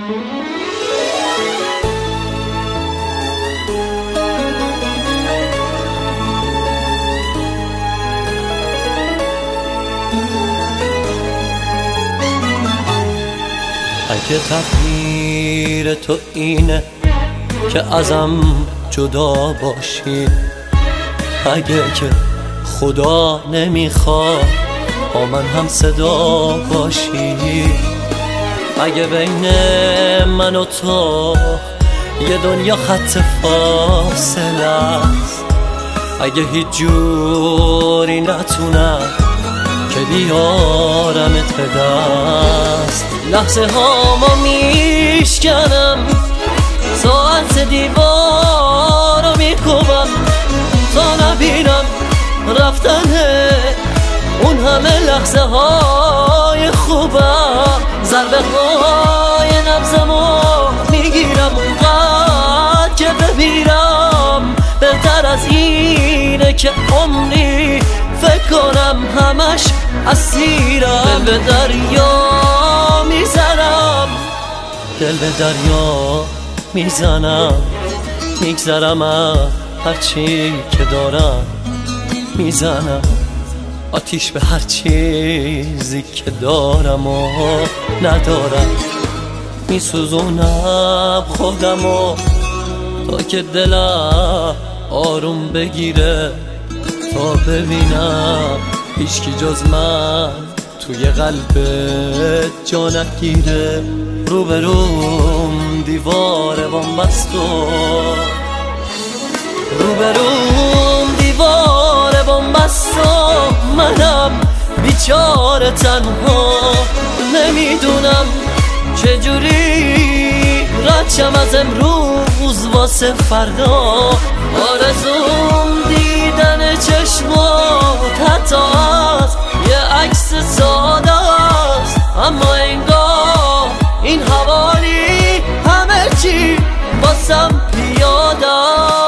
اگه تقدیر تو اینه که ازم جدا باشی، اگه که خدا نمیخواد با من هم صدا باشی، اگه بین من و تو یه دنیا خط فاصله است، اگه هیچ جوری نتونم که بیارمت به دست، لحظه ها ما میشکنم، ساعت دیوار رو میکوبم تا نبینم رفتن اون همه لحظه های خوبم، ضربه های نبضمو میگیرم اونقدر که بمیرم، بهتر از اینه که عمری فکر کنم همش اسیرم، دل به دریا میزنم، دل به دریا میزنم، میگذرم از هرچی که دارم، میزنم آتیش به هر چیزی که دارم و ندارم، میسوزونم خودمو تا که دلم آروم بگیره، تا ببینم هیچکی جز من توی قلبت جا نگیره، روبروم دیوار بنبست و روبروم دیوار بنبست و منم بیچاره تنها، نمیدونم چجوری رد از امروز واسه فردا، آرزوم دیدن چشمات حتی از یه عکس ساده است، اما انگار این حوالی همه چی باسم پیاده است.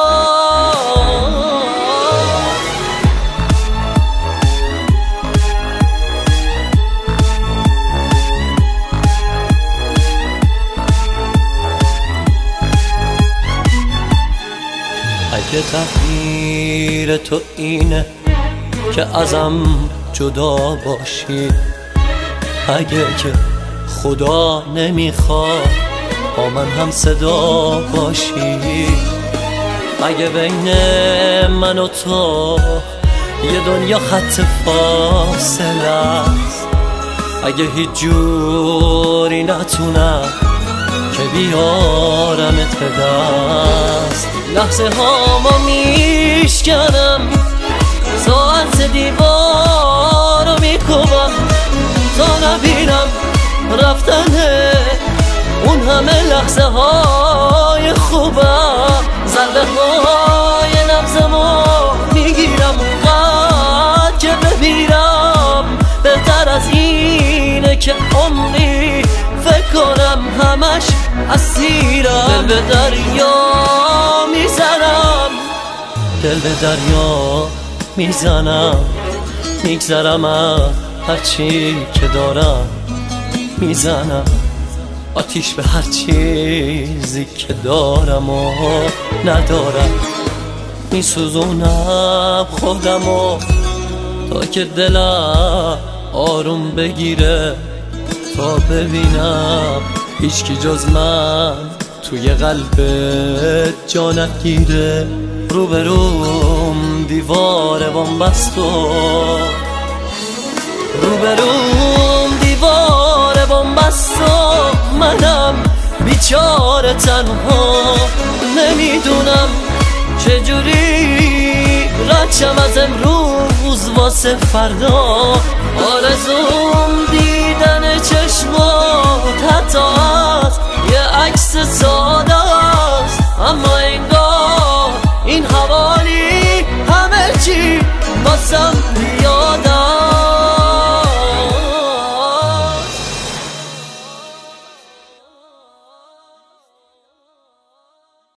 اگه تقدیر تو اینه که ازم جدا باشی، اگه که خدا نمیخواد با من هم صدا باشی، اگه بین من و تو یه دنیا خط فاصله است، اگه هیچ جوری نتونم که بیارمت به دست، لحظه ها ما میشکنم، ساعت دیوار رو میکوبم تا نبینم رفتن اون همه لحظه های خوبم، ضربه های نبضمو میگیرم اونقدر که بمیرم، بهتر از اینه که عمری فکر کنم همش اسیرم، دل به دریا میزنم، دل به دریا میزنم، میگذرم از هرچی که دارم، میزنم آتیش به هر چیزی که دارم و ندارم، میسوزونم خودمو تا که دلم آروم بگیره، تا ببینم هیچکی جز من توی قلبت جا نگیره، روبروم دیوار بنبست و روبروم دیوار بنبست و منم بیچاره تنها، نمیدونم چجوری رد از امروز واسه فردا، آرزوم دیدن چشمات حتی از یه عکس ساده